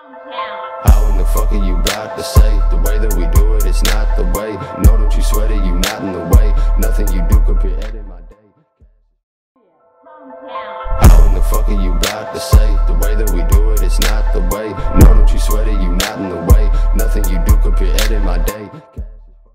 How in the fuck are you about to say? The way that we do it, it's not the way. No, don't you sweat it, you not in the way. Nothing you do could be editing my day. How in the fuck are you about to say? The way that we do it, it's not the way.